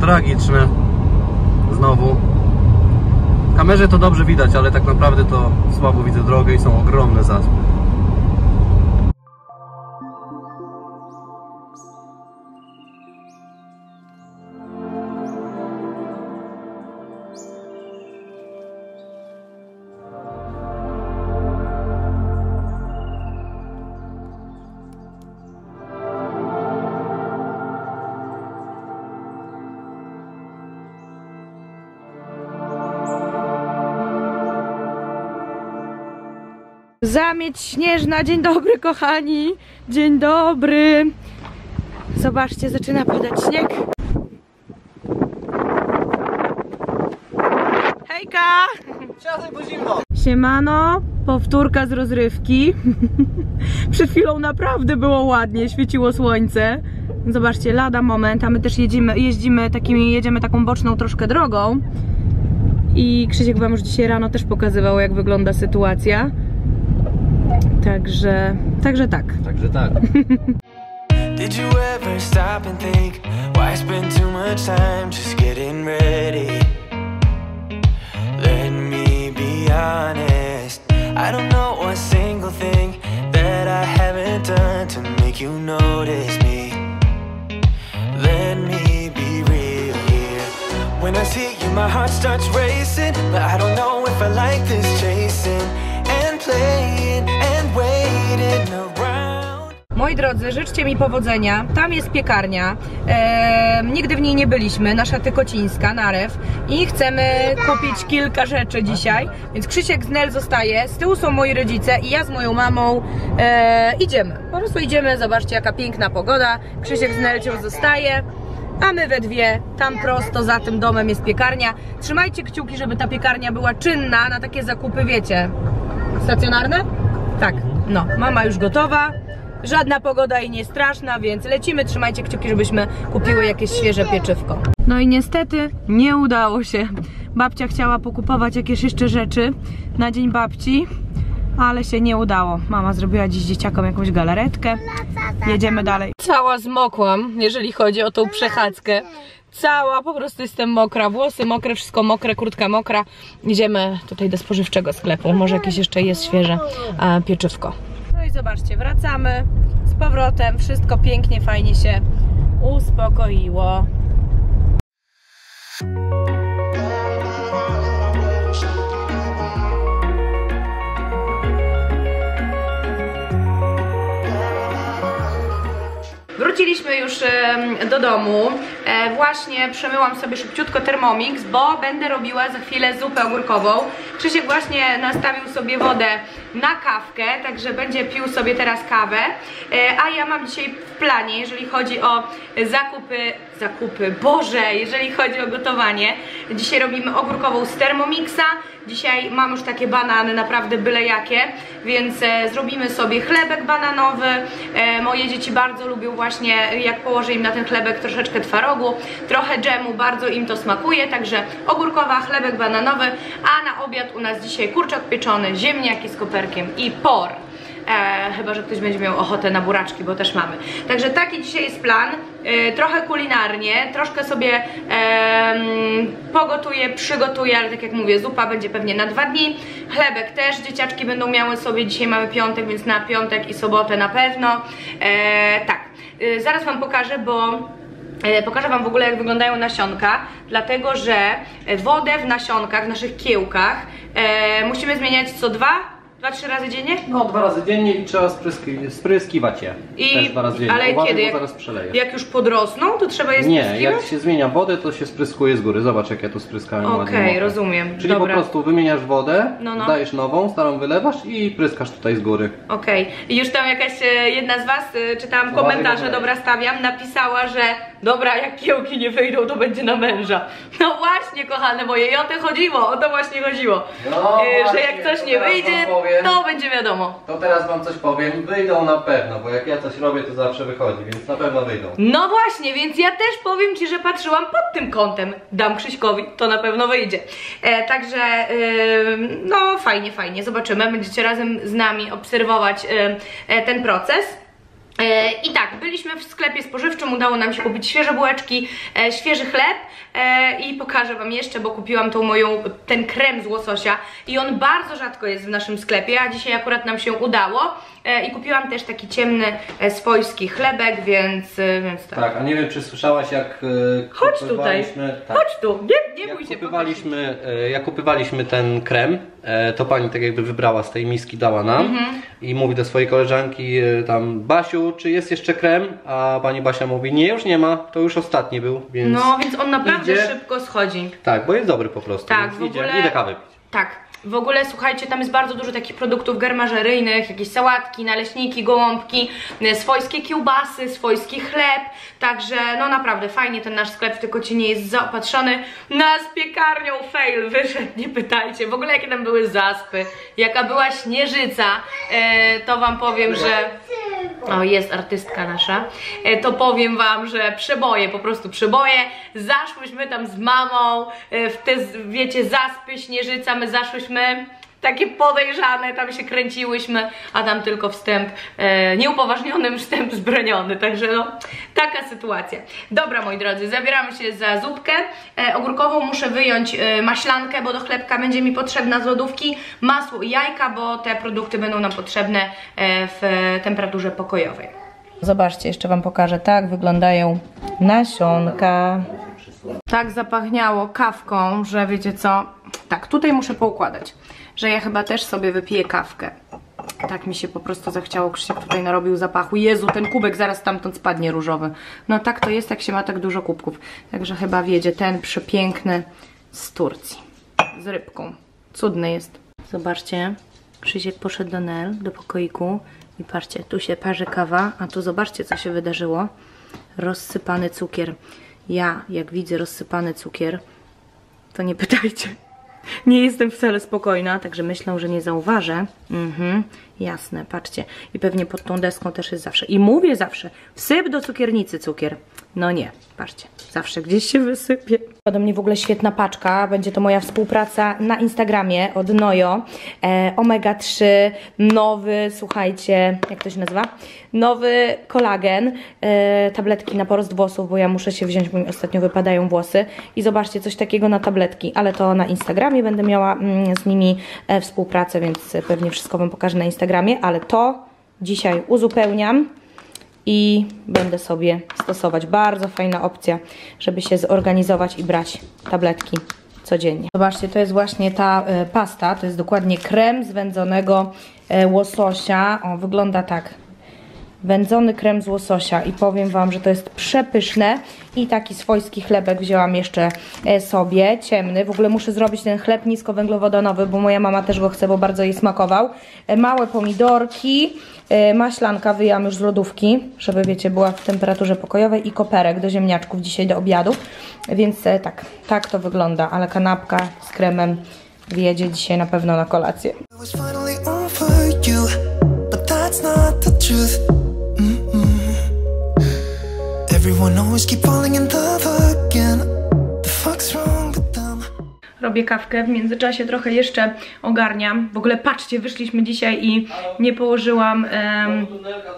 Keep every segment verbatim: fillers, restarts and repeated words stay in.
tragiczne. Znowu. W kamerze to dobrze widać, ale tak naprawdę to słabo widzę drogę i są ogromne zaspy. Zamieć śnieżna, dzień dobry kochani, dzień dobry. Zobaczcie, zaczyna padać śnieg. Hejka! Siadaj, bo zimno! Siemano, powtórka z rozrywki. Przed chwilą naprawdę było ładnie, świeciło słońce. Zobaczcie, lada moment, a my też jedziemy, jeździmy takimi, jedziemy taką boczną troszkę drogą. I Krzysiek wam już dzisiaj rano też pokazywał, jak wygląda sytuacja. Także, także tak. Także tak. Did you ever stop and think why spend too much time just getting ready? Let me be honest, I don't know one single thing that I haven't done to make you notice me. Let me be real here. When I see you my heart starts racing, but I don't know if I like this chasing and playing and waiting around. Moi drodzy, życzcie mi powodzenia. Tam jest piekarnia. Eee, nigdy w niej nie byliśmy. Nasza Tykocińska, Narew. I chcemy kupić kilka rzeczy dzisiaj. Więc Krzysiek z Nel zostaje. Z tyłu są moi rodzice i ja z moją mamą eee, idziemy. Po prostu idziemy. Zobaczcie, jaka piękna pogoda. Krzysiek z Nelcią zostaje. A my we dwie, tam prosto za tym domem jest piekarnia. Trzymajcie kciuki, żeby ta piekarnia była czynna na takie zakupy, wiecie, stacjonarne? Tak, no, mama już gotowa. Żadna pogoda i nie straszna, więc lecimy, trzymajcie kciuki, żebyśmy kupiły jakieś świeże pieczywko. No i niestety nie udało się. Babcia chciała pokupować jakieś jeszcze rzeczy na dzień babci, ale się nie udało. Mama zrobiła dziś dzieciakom jakąś galaretkę. Jedziemy dalej. Cała zmokłam, jeżeli chodzi o tą przechadzkę. Cała, po prostu jestem mokra, włosy mokre, wszystko mokre, kurtka mokra. Idziemy tutaj do spożywczego sklepu, może jakieś jeszcze jest świeże a, pieczywko. No i zobaczcie, wracamy z powrotem, wszystko pięknie, fajnie się uspokoiło. Wróciliśmy już do domu. Właśnie przemyłam sobie szybciutko Thermomix, bo będę robiła za chwilę zupę ogórkową. Krzysiek właśnie nastawił sobie wodę na kawkę, także będzie pił sobie teraz kawę. A ja mam dzisiaj w planie, jeżeli chodzi o zakupy, zakupy, Boże, jeżeli chodzi o gotowanie. Dzisiaj robimy ogórkową z Thermomixa. Dzisiaj mam już takie banany, naprawdę byle jakie, więc e, zrobimy sobie chlebek bananowy. E, moje dzieci bardzo lubią właśnie, jak położę im na ten chlebek troszeczkę twarogu, trochę dżemu, bardzo im to smakuje, także ogórkowa, chlebek bananowy, a na obiad u nas dzisiaj kurczak pieczony, ziemniaki z koperkiem i por. E, chyba że ktoś będzie miał ochotę na buraczki, bo też mamy. Także taki dzisiaj jest plan, e, trochę kulinarnie, troszkę sobie e, pogotuję, przygotuję, ale tak jak mówię, zupa będzie pewnie na dwa dni, chlebek też, dzieciaczki będą miały sobie, dzisiaj mamy piątek, więc na piątek i sobotę na pewno. E, tak, e, zaraz wam pokażę, bo e, pokażę wam w ogóle, jak wyglądają nasionka, dlatego że wodę w nasionkach, w naszych kiełkach e, musimy zmieniać co dwa Dwa, trzy razy dziennie? No, dwa razy dziennie i trzeba spryski, spryskiwać je. I, też dwa razy dziennie. Ale Uważaj, kiedy? bo jak, zaraz przeleje. Jak już podrosną, to trzeba je Nie, spryskiwać? jak się zmienia wodę, to się spryskuje z góry. Zobacz, jak ja tu spryskałem. Okej, okay, rozumiem. Czyli Dobra. po prostu wymieniasz wodę, no, no. dajesz nową, starą wylewasz i pryskasz tutaj z góry. Okej. Okay. I już tam jakaś jedna z was, czytałam Uważaj, komentarze, dobra, stawiam, napisała, że dobra, jak kiełki nie wyjdą, to będzie na męża. No właśnie, kochane moje, i o to chodziło, o to właśnie chodziło. No, yy, właśnie, że jak coś nie wyjdzie, to będzie wiadomo. To teraz wam coś powiem, wyjdą na pewno, bo jak ja coś robię, to zawsze wychodzi, więc na pewno wyjdą. No właśnie, więc ja też powiem ci, że patrzyłam pod tym kątem. Dam Krzyśkowi, to na pewno wyjdzie. E, także, e, no fajnie, fajnie, zobaczymy. Będziecie razem z nami obserwować e, e, ten proces. I tak, byliśmy w sklepie spożywczym, udało nam się kupić świeże bułeczki, e, świeży chleb e, i pokażę wam jeszcze, bo kupiłam tą moją, ten krem z łososia i on bardzo rzadko jest w naszym sklepie, a dzisiaj akurat nam się udało e, i kupiłam też taki ciemny e, swojski chlebek, więc, e, więc tak. Tak, a nie wiem, czy słyszałaś, jak e, Chodź tutaj, tak. Chodź tu, nie, nie jak bój się. kupywaliśmy, e, jak kupywaliśmy ten krem, e, to pani tak jakby wybrała z tej miski, dała nam mhm. i mówi do swojej koleżanki e, tam: Basiu, czy jest jeszcze krem? A pani Basia mówi: nie, już nie ma, to już ostatni był, więc... No, więc on naprawdę idzie. szybko schodzi. Tak, bo jest dobry po prostu, tak, więc w ogóle... idzie, idę kawę pić. Tak, w ogóle słuchajcie, tam jest bardzo dużo takich produktów germażeryjnych, jakieś sałatki, naleśniki, gołąbki, swojskie kiełbasy, swojski chleb, także no naprawdę fajnie ten nasz sklep w Tykocinie jest zaopatrzony. Nas piekarnią fail wyszedł, nie pytajcie, w ogóle jakie tam były zaspy, jaka była śnieżyca, e, to wam powiem, że... O, jest artystka nasza. E, to powiem wam, że przeboje, po prostu przeboje. Zaszłyśmy tam z mamą e, w te, wiecie, zaspy, śnieżyca, my zaszłyśmy takie podejrzane, tam się kręciłyśmy, a tam tylko wstęp, e, nieupoważniony wstęp zbroniony, także no, taka sytuacja. Dobra, moi drodzy, zabieramy się za zupkę e, ogórkową, muszę wyjąć e, maślankę, bo do chlebka będzie mi potrzebna z lodówki, masło i jajka, bo te produkty będą nam potrzebne e, w temperaturze pokojowej. Zobaczcie, jeszcze wam pokażę, tak wyglądają nasionka. Tak zapachniało kawką, że wiecie co, tak, tutaj muszę poukładać, że ja chyba też sobie wypiję kawkę. Tak mi się po prostu zachciało, Krzysiek tutaj narobił zapachu. Jezu, ten kubek zaraz stamtąd spadnie różowy. No tak to jest, jak się ma tak dużo kubków. Także chyba wiedzie ten przepiękny z Turcji. Z rybką. Cudny jest. Zobaczcie, Krzysiek poszedł do Nel, do pokoiku i patrzcie, tu się parzy kawa, a tu zobaczcie, co się wydarzyło. Rozsypany cukier. Ja, jak widzę rozsypany cukier, to nie pytajcie. Nie jestem wcale spokojna, także myślę, że nie zauważę. Mhm, jasne, patrzcie. I pewnie pod tą deską też jest zawsze. I mówię zawsze, wsyp do cukiernicy cukier. No nie, patrzcie, zawsze gdzieś się wysypie. Do mnie w ogóle świetna paczka, będzie to moja współpraca na Instagramie od Nojo. E, omega trzy, nowy, słuchajcie, jak to się nazywa? Nowy kolagen, e, tabletki na porost włosów, bo ja muszę się wziąć, bo mi ostatnio wypadają włosy. I zobaczcie, coś takiego na tabletki, ale to na Instagramie będę miała mm, z nimi e, współpracę, więc pewnie wszystko wam pokażę na Instagramie, ale to dzisiaj uzupełniam i będę sobie stosować. Bardzo fajna opcja, żeby się zorganizować i brać tabletki codziennie. Zobaczcie, to jest właśnie ta e, pasta, to jest dokładnie krem z wędzonego e, łososia. O, wygląda tak. Wędzony krem z łososia i powiem wam, że to jest przepyszne. I taki swojski chlebek wzięłam jeszcze sobie, ciemny. W ogóle muszę zrobić ten chleb niskowęglowodanowy, bo moja mama też go chce, bo bardzo jej smakował. Małe pomidorki, maślanka wyjęłam już z lodówki, żeby wiecie, była w temperaturze pokojowej i koperek do ziemniaczków dzisiaj do obiadu. Więc tak, tak to wygląda, ale kanapka z kremem wjedzie dzisiaj na pewno na kolację. Robię kawkę, w międzyczasie trochę jeszcze ogarniam. W ogóle patrzcie, wyszliśmy dzisiaj i nie położyłam... Um...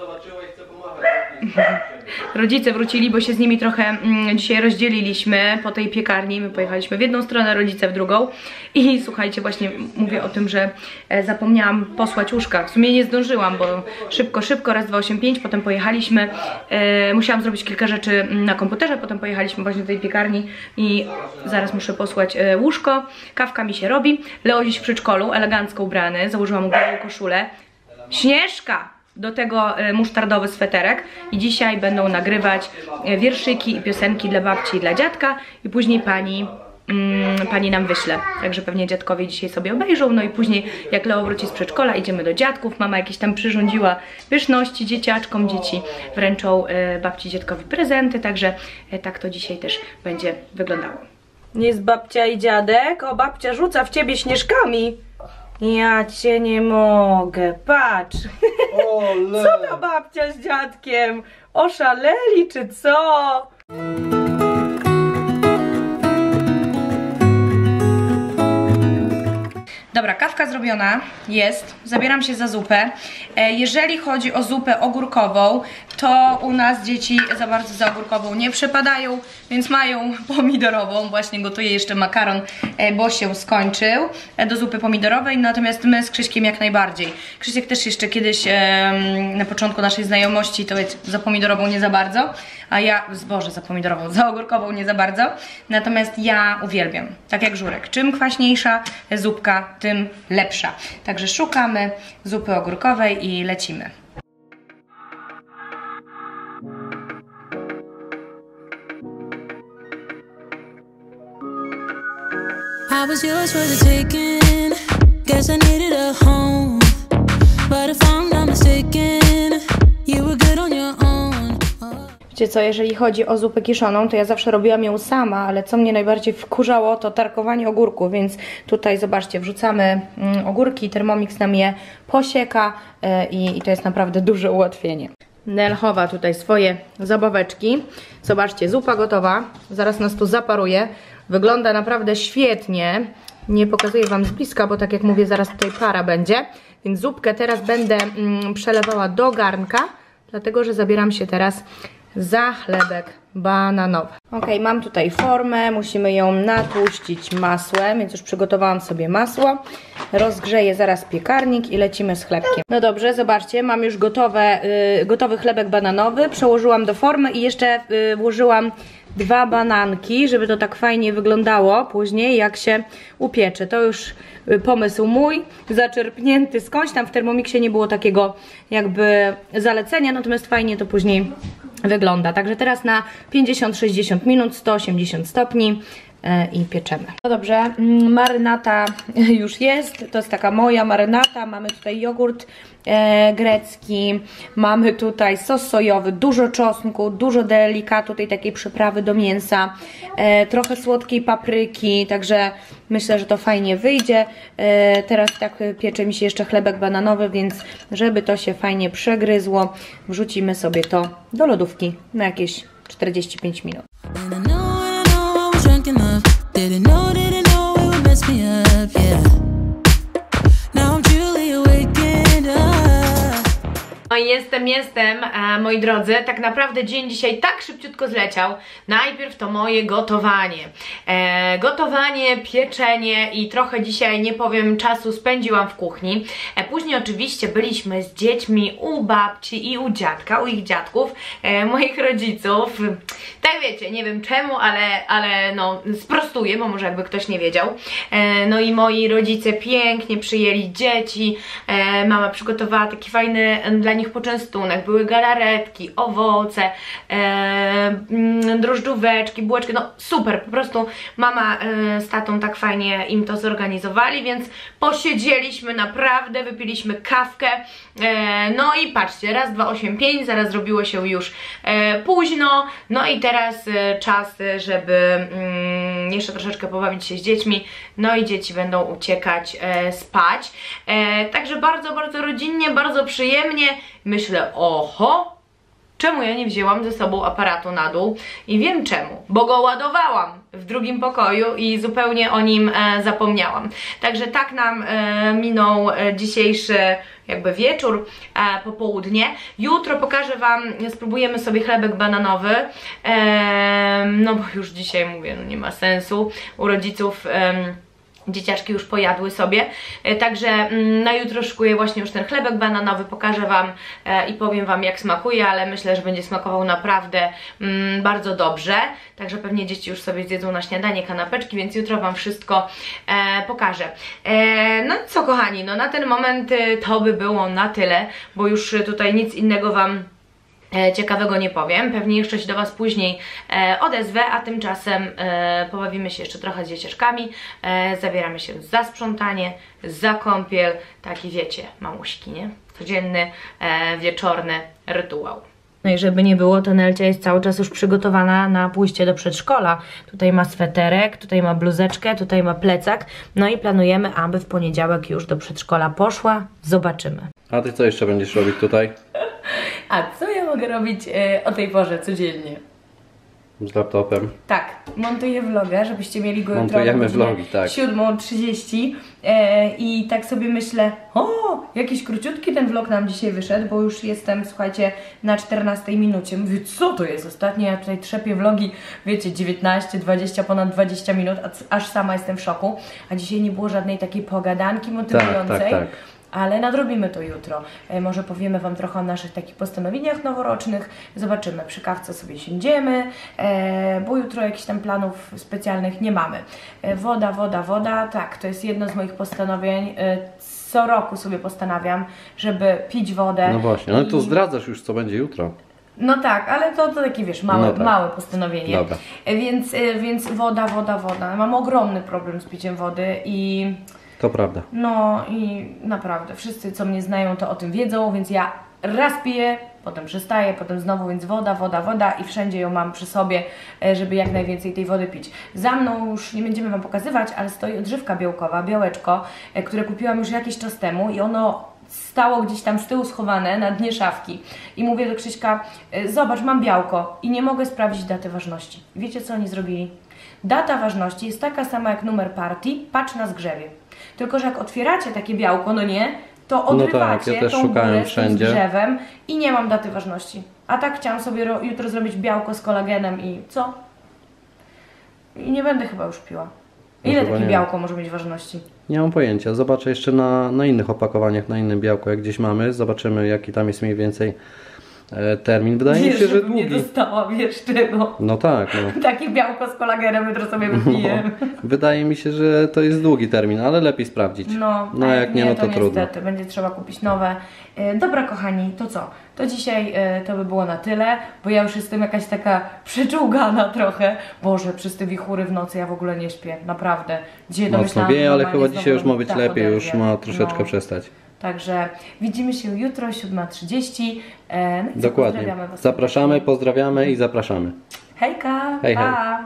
Rodzice wrócili, bo się z nimi trochę mm, dzisiaj rozdzieliliśmy po tej piekarni. My pojechaliśmy w jedną stronę, rodzice w drugą. I słuchajcie, właśnie mówię o tym, że e, zapomniałam posłać łóżka. W sumie nie zdążyłam, bo szybko, szybko, raz, dwa, osiem, pięć. Potem pojechaliśmy, e, musiałam zrobić kilka rzeczy na komputerze. Potem pojechaliśmy właśnie do tej piekarni i zaraz muszę posłać e, łóżko. Kawka mi się robi. Leo dziś w przedszkolu, elegancko ubrany. Założyłam mu białą koszulę. Śnieżka! Do tego musztardowy sweterek i dzisiaj będą nagrywać wierszyki i piosenki dla babci i dla dziadka i później pani, mm, pani nam wyśle, także pewnie dziadkowie dzisiaj sobie obejrzą, no i później jak Leo wróci z przedszkola idziemy do dziadków, mama jakieś tam przyrządziła pyszności dzieciaczkom, dzieci wręczą e, babci i dziadkowi prezenty, także e, tak to dzisiaj też będzie wyglądało. Nie jest babcia i dziadek, o babcia rzuca w ciebie śnieżkami. Ja cię nie mogę, patrz. Ole. Co ta babcia z dziadkiem? Oszaleli czy co? Dobra, kawka zrobiona jest, zabieram się za zupę. Jeżeli chodzi o zupę ogórkową, to u nas dzieci za bardzo za ogórkową nie przepadają, więc mają pomidorową. Właśnie gotuję jeszcze makaron, bo się skończył, do zupy pomidorowej, natomiast my z Krzyśkiem jak najbardziej. Krzysiek też jeszcze kiedyś na początku naszej znajomości to wiecie, za pomidorową nie za bardzo, a ja, Boże, za pomidorową, za ogórkową nie za bardzo, natomiast ja uwielbiam, tak jak Żurek. Czym kwaśniejsza zupka, tym lepsza. Także szukamy zupy ogórkowej i lecimy. I was yours for the taking. Guess I needed a home, but if I'm not mistaken, you were good on your own. Wiecie co, jeżeli chodzi o zupę kiszoną, to ja zawsze robiłam ją sama, ale co mnie najbardziej wkurzało, to tarkowanie ogórków, więc tutaj zobaczcie, wrzucamy mm, ogórki, Thermomix nam je posieka yy, i, i to jest naprawdę duże ułatwienie. Nel chowa tutaj swoje zabaweczki. Zobaczcie, zupa gotowa, zaraz nas tu zaparuje. Wygląda naprawdę świetnie. Nie pokazuję wam z bliska, bo tak jak mówię, zaraz tutaj para będzie. Więc zupkę teraz będę mm, przelewała do garnka, dlatego że zabieram się teraz za chlebek bananowy. Ok, mam tutaj formę, musimy ją natłuścić masłem, więc już przygotowałam sobie masło. Rozgrzeję zaraz piekarnik i lecimy z chlebkiem. No dobrze, zobaczcie, mam już gotowe, yy, gotowy chlebek bananowy, przełożyłam do formy i jeszcze yy, włożyłam dwa bananki, żeby to tak fajnie wyglądało później, jak się upiecze. To już pomysł mój, zaczerpnięty skądś. Tam w Thermomixie nie było takiego jakby zalecenia, natomiast fajnie to później wygląda. Także teraz na pięćdziesiąt sześćdziesiąt minut, sto osiemdziesiąt stopni i pieczemy. No dobrze, marynata już jest, to jest taka moja marynata. Mamy tutaj jogurt e, grecki, mamy tutaj sos sojowy, dużo czosnku, dużo delikatu, tej takiej przyprawy do mięsa, e, trochę słodkiej papryki, także myślę, że to fajnie wyjdzie. E, teraz tak piecze mi się jeszcze chlebek bananowy, więc żeby to się fajnie przegryzło, wrzucimy sobie to do lodówki na jakieś czterdzieści pięć minut. Didn't know, didn't know it would mess me up, yeah. Now I'm truly awakened up. No i jestem, jestem, e, moi drodzy, tak naprawdę dzień dzisiaj tak szybciutko zleciał. Najpierw to moje gotowanie. E, gotowanie, pieczenie i trochę dzisiaj, nie powiem, czasu spędziłam w kuchni. E, później oczywiście byliśmy z dziećmi u babci i u dziadka, u ich dziadków, e, moich rodziców. Tak wiecie, nie wiem czemu, ale, ale no sprostuję, bo może jakby ktoś nie wiedział. E, no i moi rodzice pięknie przyjęli dzieci. E, mama przygotowała taki fajny dla nich poczęstunek, były galaretki, owoce, e, drożdżóweczki, bułeczki, no super, po prostu mama e, z tatą tak fajnie im to zorganizowali, więc posiedzieliśmy naprawdę, wypiliśmy kawkę, e, no i patrzcie, raz, dwa, osiem, pięć, zaraz zrobiło się już e, późno, no i teraz e, czas, żeby mm, jeszcze troszeczkę pobawić się z dziećmi, no i dzieci będą uciekać e, spać, e, także bardzo, bardzo rodzinnie, bardzo przyjemnie. Myślę, oho, czemu ja nie wzięłam ze sobą aparatu na dół? I wiem czemu, bo go ładowałam w drugim pokoju i zupełnie o nim e, zapomniałam. Także tak nam e, minął e, dzisiejszy jakby wieczór, e, popołudnie. Jutro pokażę wam, spróbujemy sobie chlebek bananowy, e, no bo już dzisiaj mówię, no nie ma sensu, u rodziców e, dzieciaczki już pojadły sobie, także na jutro szykuję właśnie już ten chlebek bananowy, pokażę wam i powiem wam jak smakuje, ale myślę, że będzie smakował naprawdę mm, bardzo dobrze, także pewnie dzieci już sobie zjedzą na śniadanie kanapeczki, więc jutro wam wszystko e, pokażę. E, no i co kochani, no na ten moment to by było na tyle, bo już tutaj nic innego wam ciekawego nie powiem, pewnie jeszcze się do was później e, odezwę, a tymczasem e, pobawimy się jeszcze trochę z dzieciaczkami, e, zabieramy się za sprzątanie, za kąpiel, taki wiecie, mamuśki, nie? Codzienny, e, wieczorny rytuał. No i żeby nie było, to Nelcia jest cały czas już przygotowana na pójście do przedszkola. Tutaj ma sweterek, tutaj ma bluzeczkę, tutaj ma plecak, no i planujemy, aby w poniedziałek już do przedszkola poszła, zobaczymy. A ty co jeszcze będziesz robić tutaj? A co ja mogę robić e, o tej porze codziennie? z laptopem. Tak, montuję vloga, żebyście mieli go jutro Montujemy o godzinie vlogi, tak. siódma trzydzieści e, i tak sobie myślę, o, jakiś króciutki ten vlog nam dzisiaj wyszedł, bo już jestem, słuchajcie, na czternastej minucie. Mówię, co to jest? Ostatnio ja tutaj trzepię vlogi, wiecie, dziewiętnaście, dwadzieścia, ponad dwadzieścia minut, a, aż sama jestem w szoku, a dzisiaj nie było żadnej takiej pogadanki motywującej. Tak, tak, tak. Ale nadrobimy to jutro. E, może powiemy Wam trochę o naszych takich postanowieniach noworocznych. Zobaczymy, przy kawce sobie siędziemy, e, bo jutro jakichś tam planów specjalnych nie mamy. E, woda, woda, woda. Tak, to jest jedno z moich postanowień. E, co roku sobie postanawiam, żeby pić wodę. No właśnie, ale to I... zdradzasz już, co będzie jutro. No tak, ale to, to takie, wiesz, małe, No tak. małe postanowienie. Dobra. E, więc, e, więc woda, woda, woda. Mam ogromny problem z piciem wody i... To prawda. No i naprawdę, wszyscy co mnie znają to o tym wiedzą, więc ja raz piję, potem przestaję, potem znowu, więc woda, woda, woda i wszędzie ją mam przy sobie, żeby jak najwięcej tej wody pić. Za mną już nie będziemy Wam pokazywać, ale stoi odżywka białkowa, białeczko, które kupiłam już jakiś czas temu i ono stało gdzieś tam z tyłu schowane na dnie szafki. I mówię do Krzyśka, zobacz, mam białko i nie mogę sprawdzić daty ważności. Wiecie co oni zrobili? Data ważności jest taka sama jak numer partii, patrz na zgrzewie. Tylko że jak otwieracie takie białko, no nie, to odrywacie no tak, ja też tą szukałem górę z tym wszędzie. zgrzewem i nie mam daty ważności. A tak chciałam sobie ro- jutro zrobić białko z kolagenem i co? I nie będę chyba już piła. No Ile chyba takie nie. białko może mieć ważności? Nie mam pojęcia. Zobaczę jeszcze na, na innych opakowaniach, na innym białku, jak gdzieś mamy. Zobaczymy, jaki tam jest mniej więcej e, termin. Wydaje mi się, że żebym nie długi. dostała, wiesz czego? No tak, no. Takie białko z kolagenem jutro sobie wypiję. No, wydaje mi się, że to jest długi termin, ale lepiej sprawdzić. No, no a jak nie, no to, to trudno. niestety, będzie trzeba kupić nowe. E, dobra kochani, to co? To dzisiaj e, to by było na tyle, bo ja już jestem jakaś taka przeczołgana trochę. Boże, przez te wichury w nocy ja w ogóle nie śpię, naprawdę. Dzisiaj to Mocno myślałam, wieje, że ale normalnie chyba dzisiaj już znowu ma być dach lepiej, już oderwie. ma troszeczkę No. przestać. Także widzimy się jutro, siódma trzydzieści. E, no i co, Dokładnie. pozdrawiamy Was Zapraszamy, serdecznie. pozdrawiamy i zapraszamy. Hejka, Hej, hej. pa!